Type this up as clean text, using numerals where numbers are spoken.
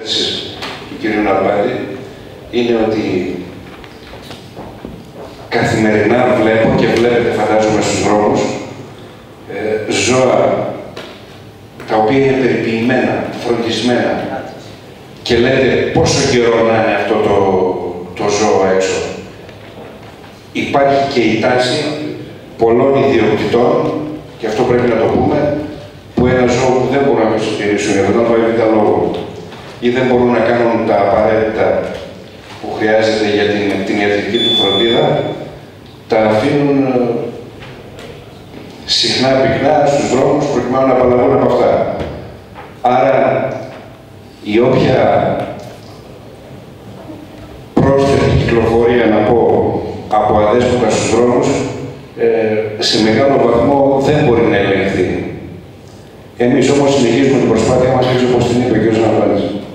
του κ. Ναλμπάντη είναι ότι καθημερινά βλέπω και βλέπετε φαντάζομαι στους δρόμους ζώα τα οποία είναι περιποιημένα, φροντισμένα και λέτε πόσο καιρό να είναι αυτό το ζώο έξω. Υπάρχει και η τάση πολλών ιδιοκτητών, και αυτό πρέπει να το πούμε, που ένα ζώο που δεν μπορούν να το συντηρήσουν για τον αβέβαιτα λόγο ή δεν μπορούν να κάνουν τα απαραίτητα που χρειάζεται για την ιατρική του φροντίδα, τα αφήνουν συχνά πυκνά στους δρόμους προκειμένου να απαλλαγούν από αυτά. Άρα, η όποια πρόσθετη κυκλοφορία, να πω, από αδέσποτα στους δρόμους, σε μεγάλο βαθμό δεν μπορεί να ελεγχθεί. Εμείς όμως συνεχίζουμε την προσπάθεια μας, έτσι όπως την είπε ο κ. Ναλμπάντης.